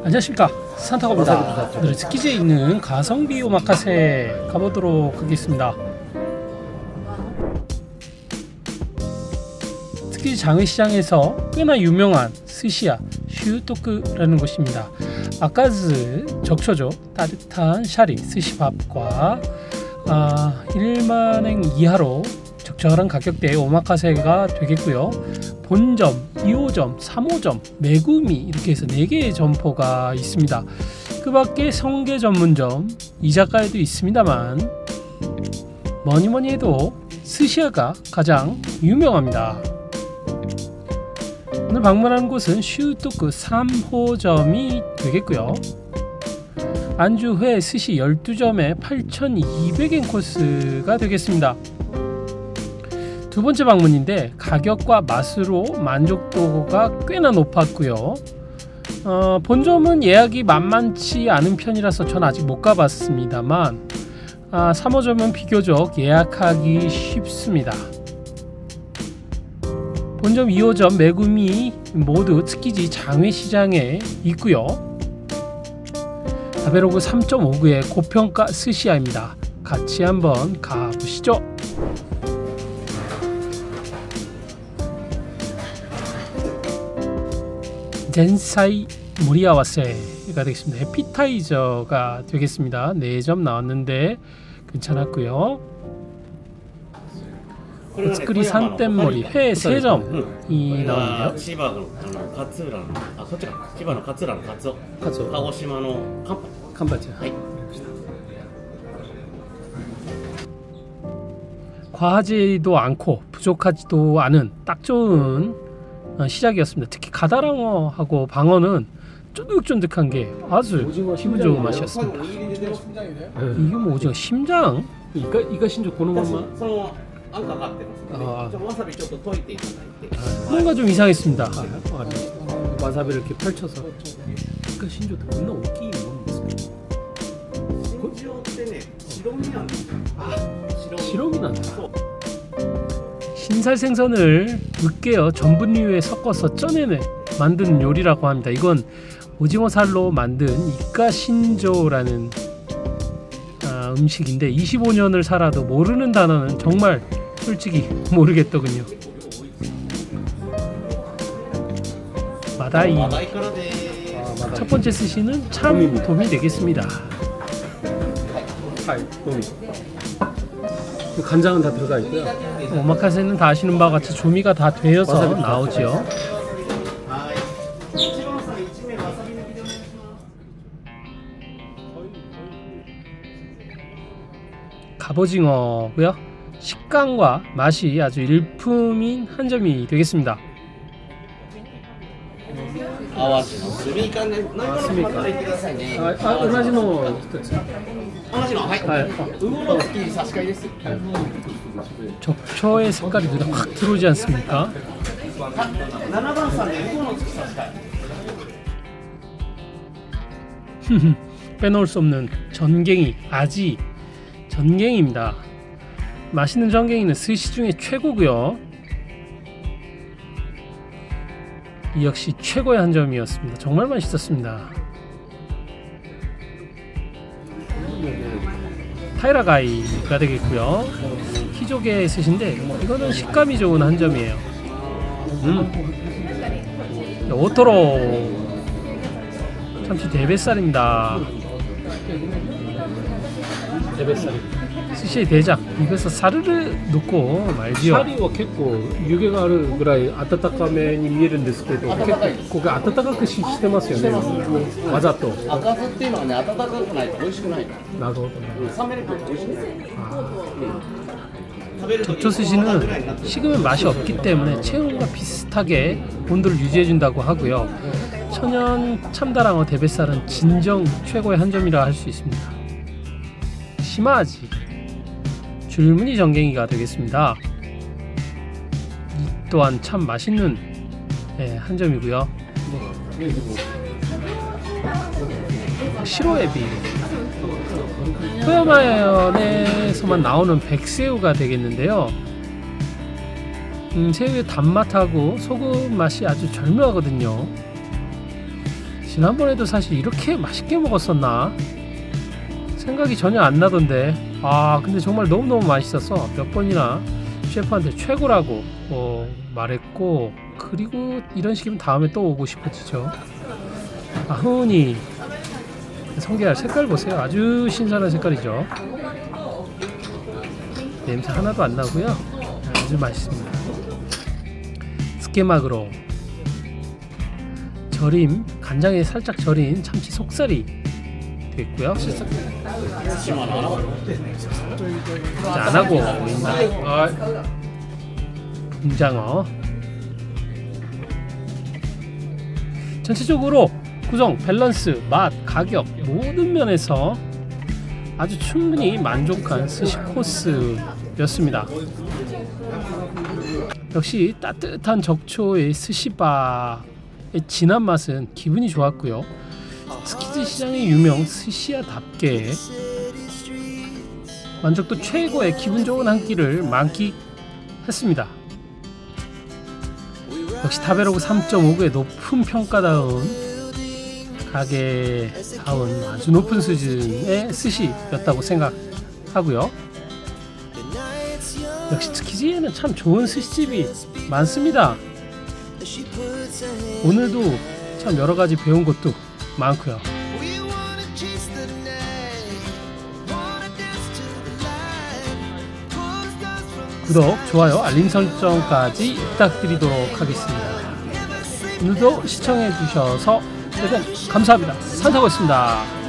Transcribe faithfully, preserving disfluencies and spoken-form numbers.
안녕하십니까, 산타고입니다. 오늘 스키즈에 있는 가성비 오마카세 가보도록 하겠습니다. 스키즈 장외시장에서 꽤나 유명한 스시야 슈토크라는 곳입니다. 아까즈 적초죠. 따뜻한 샤리 스시밥과 아, 일만엔 이하로 적절한 가격대의 오마카세가 되겠고요. 본점, 이 호점, 삼 호점, 메구미 이렇게 해서 네 개의 점포가 있습니다. 그 밖에 성게 전문점, 이자카야도 있습니다만 뭐니뭐니 해도 스시야가 가장 유명합니다. 오늘 방문한 곳은 슈토크 삼 호점이 되겠고요. 안주 회 스시 열두 점에 팔천이백 엔 코스가 되겠습니다. 두 번째 방문인데 가격과 맛으로 만족도가 꽤나 높았고요. 어, 본점은 예약이 만만치 않은 편이라서 전 아직 못 가봤습니다만 아, 삼 호점은 비교적 예약하기 쉽습니다. 본점, 이 호점, 메구미 모두 스키지 장외시장에 있고요. 다베로그 삼 점 오구의 고평가 스시야입니다. 같이 한번 가보시죠. 젠사이 무리아와세가 되겠습니다. 에피타이저가 되겠습니다. 네 점 나왔는데 괜찮았고요. 오츠쿠리 산땐머리 회 세 점이 나오는데요. 시바의 카츠우라, 아, こっちか。千葉の勝浦のカツオ、 カツオ、 鹿児島のカンパチ。 カンパチ。はい。과하지도 않고 부족하지도 않은 딱 좋은 시작이었습니다. 특히 가다랑어하고 방어는 쫀득쫀득한 게 아주 기분 좋은 맛이었습니다. 이게 뭐 오징어 심장? 이거 이거 신조 고는 것만. 아, 뭔가 좀 이상했습니다. 와사비를 이렇게 펼쳐서. 이거 신조 겁나 웃기 아, 시럽이 난다. 신살 생선을 으깨어 전분류에 섞어서 쪄내내 만든 요리라고 합니다. 이건 오징어 살로 만든 이카신조라는 아, 음식인데 이십오 년을 살아도 모르는 단어는 정말 솔직히 모르겠더군요. 마다이. 첫 번째 스시는 참 도움이 되겠습니다. 간장은 다 들어가 있고요. 오마카세는 다 아시는 바와 같이 조미가 다 되어서 나오죠. 갑오징어고요. 식감과 맛이 아주 일품인 한 점이 되겠습니다. 아, 스미카. 아, 오나지노 적초의 색깔이 눈에 확 들어오지 않습니까? 빼놓을 수 없는 전갱이, 아지 전갱이입니다. 맛있는 전갱이는 스시 중에 최고고요. 이 역시 최고의 한 점이었습니다. 정말 맛있었습니다. 타이라가이가 되겠고요. 키조개 스시인데 이거는 식감이 좋은 한 점이에요. 음. 오토로 참치 대뱃살입니다. 대뱃살 스시의 대장. 입에서 사르르 놓고 말지요. シャリは結構湯気があるぐらい温かめに見えるんですけど、結構ここ温かくししてますよね。わざと。 赤酢っていうのはね、温かくないと美味しくないから。 なるほど。 冷めると美味しくない。 적초 스시는 식으면 맛이 없기 때문에 체온과 비슷하게 온도를 유지해준다고 하고요. 천연 참다랑어 대뱃살은 진정 최고의 한 점이라 할 수 있습니다. 시마지 줄무늬 전갱이가 되겠습니다. 이 또한 참 맛있는 네, 한 점이고요. 시로에비, 토야마현에서만 나오는 백새우가 되겠는데요. 음, 새우의 단맛하고 소금 맛이 아주 절묘하거든요. 지난번에도 사실 이렇게 맛있게 먹었었나 생각이 전혀 안 나던데, 아 근데 정말 너무너무 맛있어서 몇 번이나 셰프한테 최고라고 어, 말했고, 그리고 이런 식이면 다음에 또 오고 싶어지죠. 아, 흥운이 성게알 색깔 보세요. 아주 신선한 색깔이죠. 냄새 하나도 안 나고요. 아주 맛있습니다. 스케마그로 절임, 간장에 살짝 절인 참치 속살이 되겠고요. 자, 안 하고 보인다. 아, 붕장어. 전체적으로 구성, 밸런스, 맛, 가격 모든 면에서 아주 충분히 만족한 스시 코스였습니다. 역시 따뜻한 적초의 스시바의 진한 맛은 기분이 좋았고요. 스키즈 시장의 유명 스시야답게 만족도 최고의 기분 좋은 한 끼를 만끽했습니다. 역시 타베로그 삼 점 오구의 높은 평가다운 가게다운 아주 높은 수준의 스시였다고 생각하고요. 역시 스키즈에는 참 좋은 스시집이 많습니다. 오늘도 참 여러가지 배운 것도 많고요. 구독, 좋아요, 알림 설정까지 부탁드리도록 하겠습니다. 오늘도 시청해주셔서 대단히 감사합니다. 산타고였습니다.